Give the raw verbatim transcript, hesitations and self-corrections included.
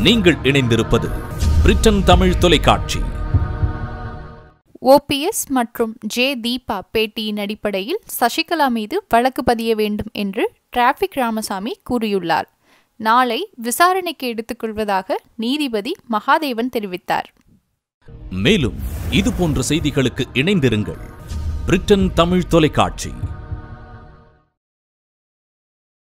நீங்கள் இணைந்திருப்பது பிரிட்டன் தமிழ் தொலைக்காட்சி. ஓபிஎஸ் மற்றும் ஜே தீபா பேட்டியின் அடிப்படையில் சசிகலா மீது வழக்கு பதிய வேண்டும் என்று டிராபிக் ராமசாமி கூறியுள்ளார். நாளை விசாரணைக்கு எடுத்துக்கொள்வதாக நீதிபதி மகாதேவன் தெரிவித்தார். மேலும் இதுபோன்ற செய்திகளுக்கு இணைந்திருங்கள். பிரிட்டன் தமிழ் தொலைக்காட்சி.